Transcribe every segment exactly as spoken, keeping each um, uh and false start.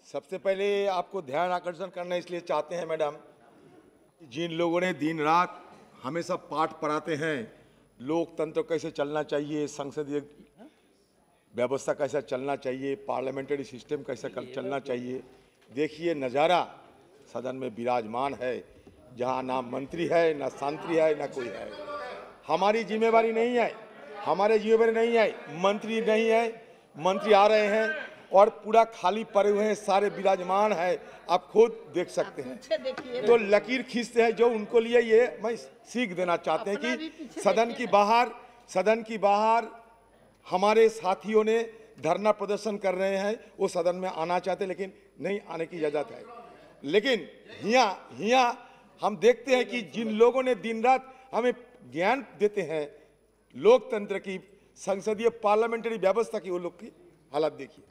सबसे पहले आपको ध्यान आकर्षण करना इसलिए चाहते हैं मैडम, जिन लोगों ने दिन रात हमेशा पाठ पढ़ाते हैं लोकतंत्र कैसे चलना चाहिए, संसदीय व्यवस्था कैसा चलना चाहिए, पार्लियामेंट्री सिस्टम कैसा चलना चाहिए। देखिए नज़ारा सदन में विराजमान है, जहां ना मंत्री है, ना शांति है, ना कोई है। हमारी जिम्मेवारी नहीं है, हमारे जिम्मेवारी नहीं है, मंत्री नहीं है, मंत्री आ रहे हैं और पूरा खाली पड़े हुए हैं, सारे विराजमान है, आप खुद देख सकते हैं। तो लकीर खींचते हैं जो उनको लिए, ये मैं सीख देना चाहते हैं कि सदन की बाहर सदन की बाहर हमारे साथियों ने धरना प्रदर्शन कर रहे हैं, वो सदन में आना चाहते लेकिन नहीं आने की इजाजत है। लेकिन यहाँ यहाँ हम देखते हैं कि जिन लोगों ने दिन रात हमें ज्ञान देते हैं लोकतंत्र की, संसदीय पार्लियामेंट्री व्यवस्था की, वो लोग की हालत देखिए।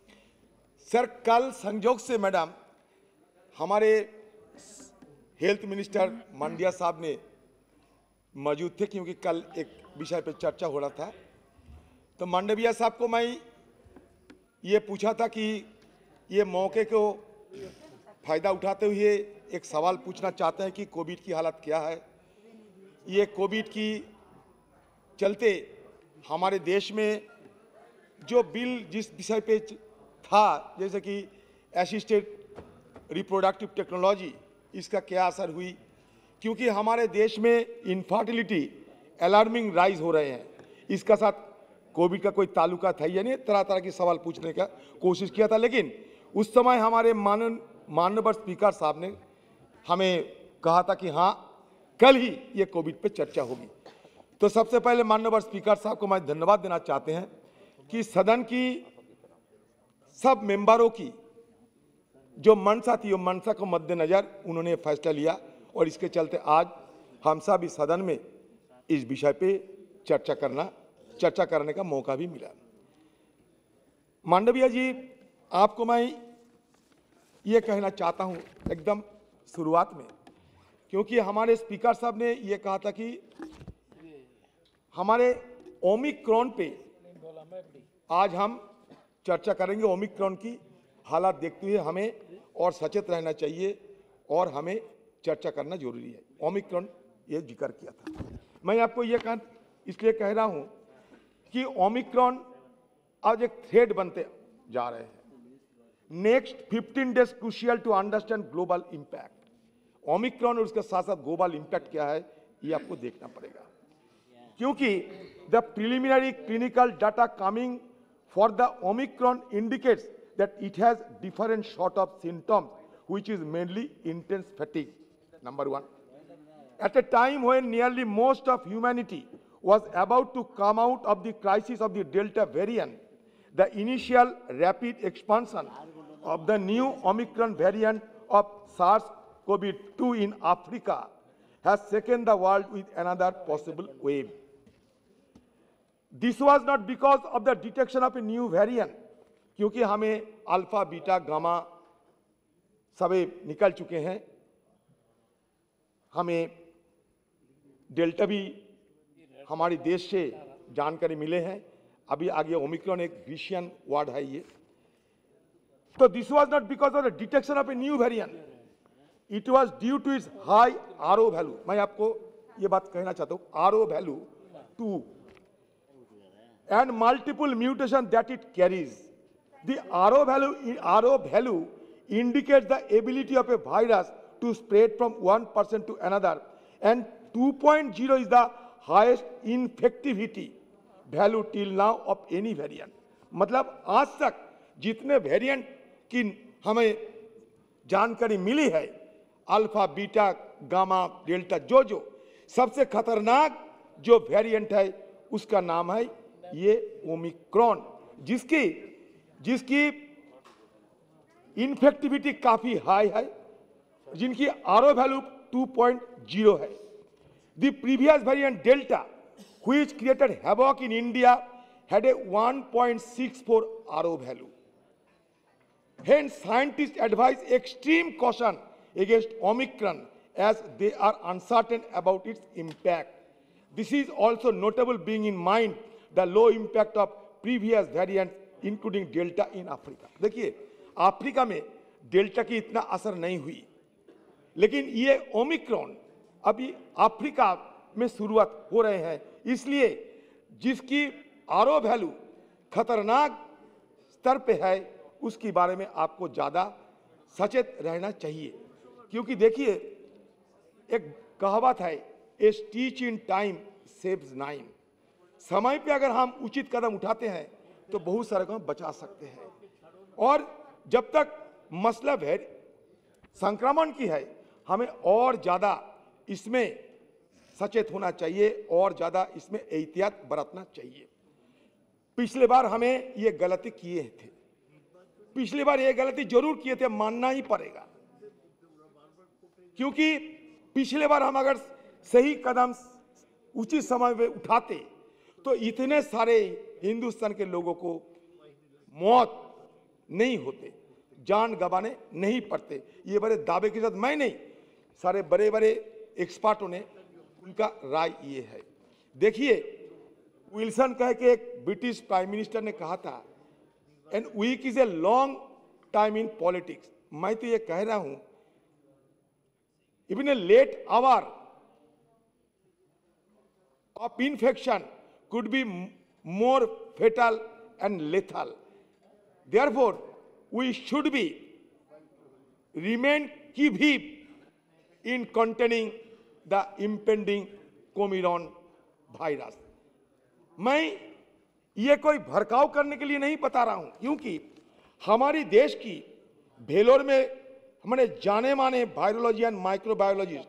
सर कल संजोग से मैडम हमारे हेल्थ मिनिस्टर मांडविया साहब ने मौजूद थे, क्योंकि कल एक विषय पर चर्चा हो रहा था। तो मांडविया साहब को मैं ये पूछा था कि ये मौके को फायदा उठाते हुए एक सवाल पूछना चाहते हैं कि कोविड की हालत क्या है। ये कोविड की चलते हमारे देश में जो बिल जिस विषय पे था, जैसे कि असिस्टेड रिप्रोडक्टिव टेक्नोलॉजी, इसका क्या असर हुई, क्योंकि हमारे देश में इनफर्टिलिटी अलार्मिंग राइज हो रहे हैं। इसका साथ कोविड का कोई ताल्लुका था या नहीं, तरह तरह के सवाल पूछने का कोशिश किया था। लेकिन उस समय हमारे मानन माननीय स्पीकर साहब ने हमें कहा था कि हाँ कल ही ये कोविड पे चर्चा होगी। तो सबसे पहले माननीय स्पीकर साहब को मैं धन्यवाद देना चाहते हैं कि सदन की सब मेंबरों की जो मंशा थी, वो मंशा को मद्देनजर उन्होंने फैसला लिया और इसके चलते आज हम सब इस सदन में इस विषय पे चर्चा करना चर्चा करने का मौका भी मिला। मांडविया जी, आपको मैं ये कहना चाहता हूँ एकदम शुरुआत में, क्योंकि हमारे स्पीकर साहब ने ये कहा था कि हमारे ओमिक्रॉन पे आज हम चर्चा करेंगे। ओमिक्रॉन की हालात देखते हुए हमें और सचेत रहना चाहिए और हमें चर्चा करना जरूरी है। ओमिक्रॉन ये जिक्र किया था। मैं आपको ये कह इसलिए कह रहा हूँ कि ओमिक्रॉन आज एक थ्रेड बनते जा रहे हैं। Next fifteen days crucial to understand global impact. Omicron और उसके साथ साथ ग्लोबल इंपैक्ट क्या है ये आपको देखना पड़ेगा, क्योंकि the preliminary clinical data coming for the omicron indicates that it has different sort of symptoms which is mainly intense fatigue, number one. At a time when nearly most of humanity was about to come out of the crisis of the Delta variant, the initial rapid expansion of the new Omicron variant of SARS CoV two in Africa has shaken the world with another possible wave. This was not because of the detection of a new variant, क्योंकि हमें alpha, beta, gamma सभी निकल चुके हैं, हमें delta भी हमारे देश से जानकारी मिले हैं, अभी आगे ओमिक्रॉन एक ग्रीशियन वर्ड है ये। तो this was not because of the detection of a new variant, it was due to its high R O value. मैं आपको ये बात कहना चाहता हूँ, R O value too and multiple mutation that it carries. The R O value R O value indicates the ability of a virus to spread from one person to another, and two point zero is the highest infectivity value till now of any variant. मतलब आज तक जितने variant की हमें जानकारी मिली है, alpha, beta, gamma, delta, जो जो सबसे खतरनाक जो वेरिएंट है उसका नाम है ये ओमिक्रॉन, जिसकी जिसकी इन्फेक्टिविटी काफी हाई है, जिनकी R O value two point zero है। The previous variant delta which created havoc in India had a one point six four R O value. Hence, scientists advise extreme caution against Omicron as they are uncertain about its impact. This is also notable being in mind the low impact of previous variants including Delta in Africa. देखिए Africa में delta की इतना असर नहीं हुई, लेकिन ये Omicron अभी अफ्रीका में शुरुआत हो रहे हैं, इसलिए जिसकी आरो वैल्यू खतरनाक स्तर पे है उसके बारे में आपको ज्यादा सचेत रहना चाहिए। क्योंकि देखिए, एक कहावत है, a stitch in time saves nine. समय पे अगर हम उचित कदम उठाते हैं तो बहुत सारे काम बचा सकते हैं। और जब तक मसला है संक्रमण की है, हमें और ज्यादा इसमें सचेत होना चाहिए और ज्यादा इसमें एहतियात बरतना चाहिए। पिछले बार हमें ये गलती किए थे, पिछली बार ये गलती जरूर किए थे, मानना ही पड़ेगा। क्योंकि पिछले बार हम अगर सही कदम उचित समय में उठाते तो इतने सारे हिंदुस्तान के लोगों को मौत नहीं होते, जान गंवाने नहीं पड़ते। ये बड़े दावे के साथ मैं नहीं, सारे बड़े बड़े एक्सपर्टों ने उनका राय ये है। देखिए, विल्सन कह के एक ब्रिटिश प्राइम मिनिस्टर ने कहा था, and week is a long time in politics. मैं तो ये कह रहा हूं, even a late hour of infection could be more fatal and lethal. Therefore, we should be remain keep in containing the impending Omicron virus. मैं ये कोई भड़काव करने के लिए नहीं बता रहा हूं, क्योंकि हमारी देश की भेलोर में हमारे जाने माने वायरोलॉजियन माइक्रोबायोलॉजिस्ट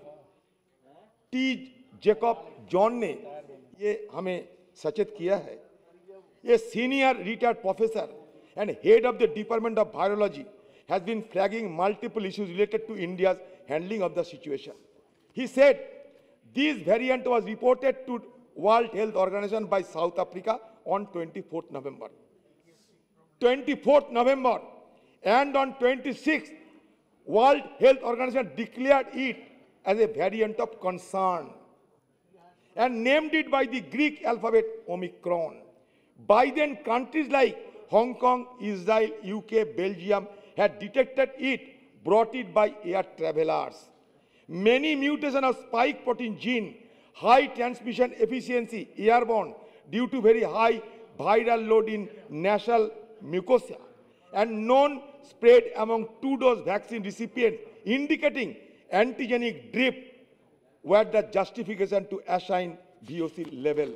टी जेकब जॉन ने ये हमें सचेत किया है। ये senior retired professor and head of the department of virology has been flagging multiple issues related to India's handling of the situation. He said this variant was reported to World Health Organization by South Africa on twenty-fourth November. twenty-fourth November and on twenty-sixth World Health Organization declared it as a variant of concern and named it by the Greek alphabet Omicron. By then, countries like Hong Kong, Israel, U K, Belgium had detected it, brought it by air travelers. Many mutations of spike protein gene, high transmission efficiency, airborne, due to very high viral load in nasal mucosa, and known spread among two-dose vaccine recipients, indicating antigenic drift were the justification to assign V O C level.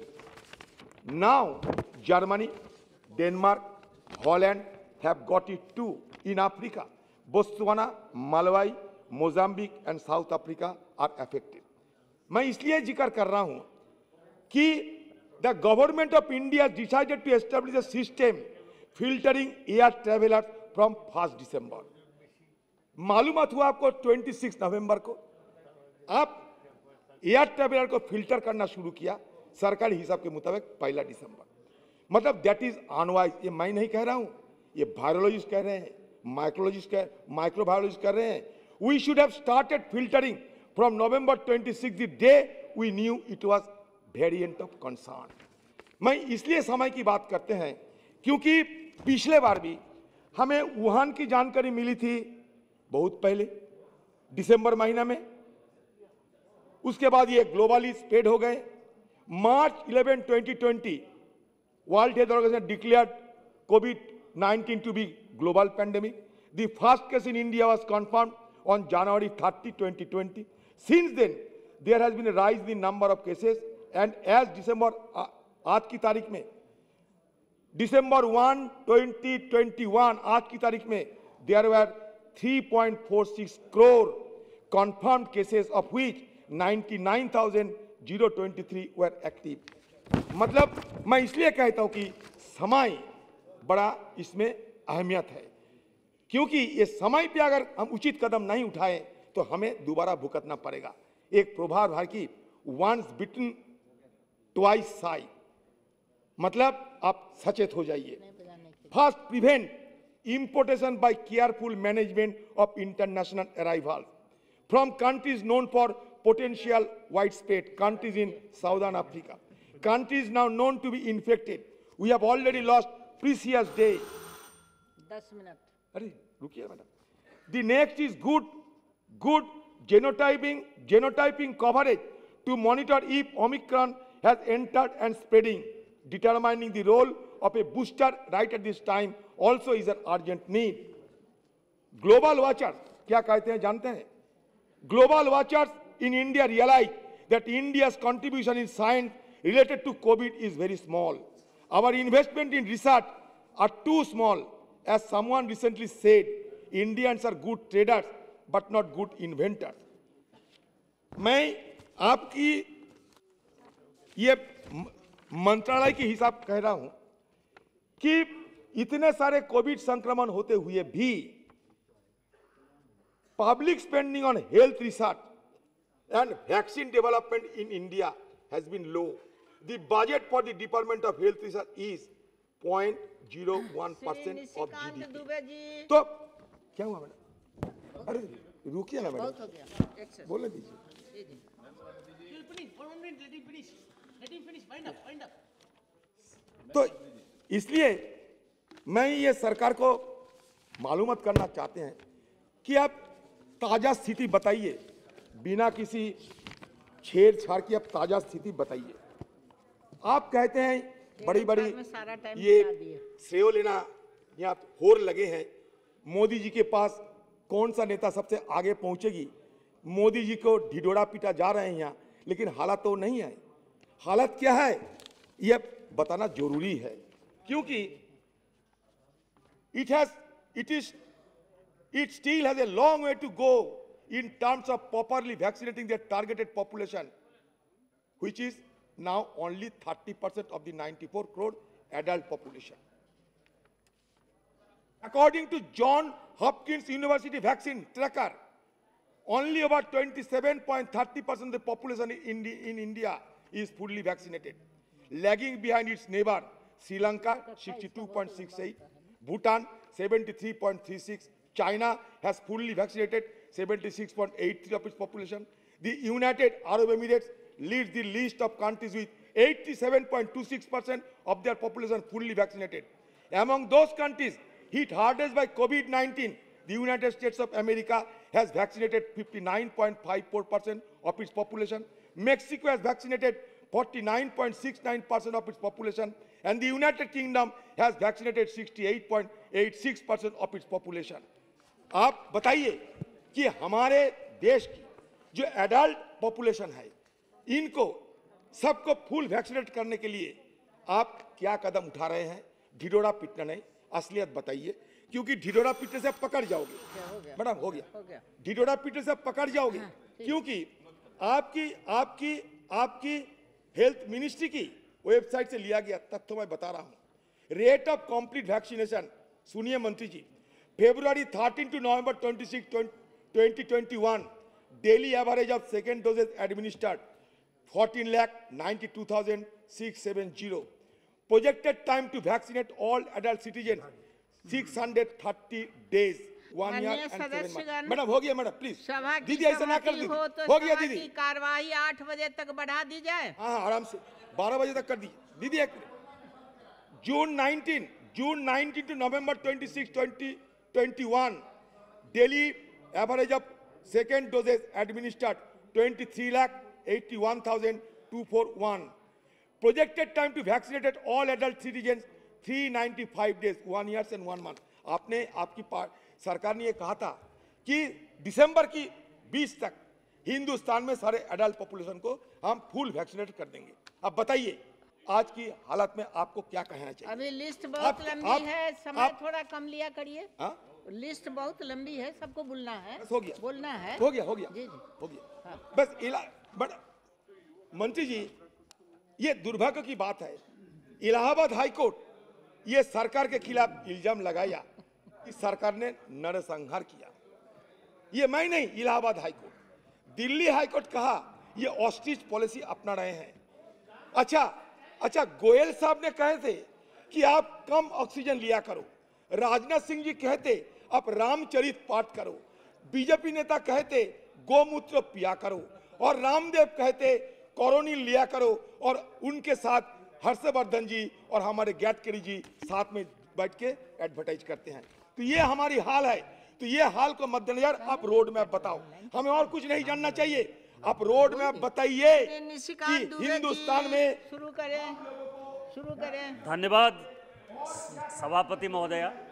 Now, Germany, Denmark, Holland have got it too. In Africa, Botswana, Malawi, Mozambique and South Africa are affected. मैं इसलिए जिक्र कर रहा हूं कि the government of India decided to establish a system filtering air travelers from first December. मालूमात हुआ आपको छब्बीस नवंबर को आप एयर ट्रैवलर को फिल्टर करना शुरू किया सरकारी हिसाब के मुताबिक पहला दिसंबर। मतलब दैट इज अनवाइज। ये मैं नहीं कह रहा हूं, ये वायरोलॉजिस्ट कह रहे हैं, माइक्रोलॉजिस्ट कह माइक्रोबायोलॉजिस्ट कह रहे हैं। We should have started filtering from November twenty-sixth, the day we knew it was variant of concern. मैं इसलिए समय की बात करते हैं क्योंकि पिछले बार भी हमें वुहान की जानकारी मिली थी बहुत पहले दिसंबर महीना में, उसके बाद ये ग्लोबली स्प्रेड हो गए। March eleventh twenty twenty World Health Organization declared covid nineteen to be global pandemic. The first case in India was confirmed on January thirtieth twenty twenty। Since then there has been a rise in number of cases and as December आज की तारीख में दिसंबर first twenty twenty-one आज की तारीख में there were three point four six crore confirmed cases of which ninety-nine thousand twenty-three were active। मतलब मैं इसलिए कहता हूं कि समय बड़ा इसमें अहमियत है, क्योंकि ये समय पे अगर हम उचित कदम नहीं उठाएं तो हमें दोबारा भुगतना पड़ेगा। एक प्रभाव है कि वंस बिटन ट्वाइस साई, मतलब आप सचेत हो जाइए। First, prevent importation by careful management of international arrivals from countries known for potential widespread, countries in Southern Africa, countries now known to be infected. We have already lost precious days. दस मिनट। अरे रुकिए madam, The next is good, good genotyping, genotyping coverage to monitor if Omicron has entered and spreading. Determining the role of a booster right at this time also is an urgent need. Global watchers, क्या कहते हैं जानते हैं? Global watchers in India realize that India's contribution in science related to COVID is very small. Our investment in research are too small. As someone recently said, Indians are good traders but not good inventors. मैं आपकी ये मंत्रालय के हिसाब कह रहा हूं कि इतने सारे कोविड संक्रमण होते हुए भी public spending on health research and vaccine development in India has been low. The budget for the Department of Health Research is zero point zero one percent of G D P. तो क्या हुआ madam? अरे रुकिए ना madam, बोलने दीजिए। तो इसलिए मैं ये सरकार को मालूमात करना चाहते हैं कि आप ताजा स्थिति बताइए, बिना किसी छेड़छाड़ की आप ताजा स्थिति बताइए। आप कहते हैं बड़ी बड़ी ये श्रेय लेना यहाँ होर लगे हैं, मोदी जी के पास कौन सा नेता सबसे आगे पहुंचेगी। मोदी जी को ढिढोरा पीटा जा रहे हैं यहाँ, लेकिन हालात तो नहीं है। हालत क्या है यह बताना जरूरी है, क्योंकि it has it is it still has a long way to go in terms of properly vaccinating their targeted population, which is now only thirty percent of the ninety-four crore adult population. According to John Hopkins University Vaccine Tracker, only about twenty-seven point three percent of the population in, in India is fully vaccinated, lagging behind its neighbor Sri Lanka sixty-two point six eight, Bhutan seventy-three point three six, China has fully vaccinated seventy-six point eight three of its population. The United Arab Emirates leads the list of countries with eighty-seven point two six percent of their population fully vaccinated. Among those countries hit hardest by COVID nineteen, the United States of America has vaccinated fifty-nine point five four percent of its population. Mexico has vaccinated forty-nine point six nine percent of its population, and the United Kingdom has vaccinated sixty-eight point eight six percent of its population. आप बताइए कि हमारे देश की जो adult population है, इनको सबको फुल वैक्सीनेट करने के लिए आप क्या कदम उठा रहे हैं? ढिढोरा पीटना नहीं, असलियत बताइए, क्योंकि ढिढोरा पीटने से पकड़ जाओगे। मैडम हो गया, ढिढोरा पीटने से पकड़ जाओगे, क्योंकि आपकी आपकी आपकी हेल्थ मिनिस्ट्री की वेबसाइट से लिया गया तथ्य मैं बता रहा हूं। रेट ऑफ कंप्लीट वैक्सीनेशन सुनिए मंत्री ji, February thirteen to November twenty-sixth, twenty twenty-one, daily average of second doses administered fourteen lakh ninety-two thousand six hundred seventy. Projected time to vaccinate all adult citizens six hundred thirty days, one year and seven months. Madam हो गया madam, please दीदी ऐसा ना कर दीजिए, हो गया दीदी। कार्रवाई आठ बजे तक बढ़ा दी जाए। हाँ आराम से बारह बजे तक कर दी दीदी। एक June nineteen June nineteen to November twenty-sixth, twenty twenty-one, daily average of second doses administered twenty-three lakh eighty-one thousand two hundred forty-one. Projected time to vaccinate all adult citizens three hundred ninety-five days, one year and one month. आपने आपकी सरकार ने ये कहा था कि दिसंबर की बीस तक हिंदुस्तान में सारे एडल्ट पॉपुलेशन को हम फुल वैक्सीनेट कर देंगे। अब बताइए आज की हालत में आपको क्या कहना चाहिए? अभी लिस्ट बहुत आप, लंबी आप, है, समय आप, थोड़ा कम लिया करिए। लिस्ट बहुत लंबी है, सबको बोलना है। हो गया, बोलना है। हो गया हो गया जी जी हो गया। हाँ। बस इला बट मंत्री जी, ये दुर्भाग्य की बात है, इलाहाबाद हाई कोर्ट ये सरकार के खिलाफ इल्जाम लगाया कि सरकार ने नरसंहार किया। ये मैं नहीं, Allahabad high court. Delhi high court कहा ये ऑस्ट्रिच पॉलिसी अपना रहे हैं। अच्छा अच्छा गोयल साहब ने कहे थे कि आप कम ऑक्सीजन लिया करो। राजनाथ सिंह जी कहते आप रामचरित पाठ करो। बीजेपी नेता कहते गोमूत्र पिया करो, और रामदेव कहते कोरोनिल लिया करो, और उनके साथ हर्षवर्धन जी और हमारे गडकरी जी साथ में बैठ के एडवर्टाइज करते हैं। तो ये हमारी हाल है। तो ये हाल को मद्देनजर आप रोड मैप बताओ, हमें और कुछ नहीं जानना चाहिए। आप रोड मैप बताइए कि हिंदुस्तान में शुरू करें शुरू करें धन्यवाद सभापति महोदया।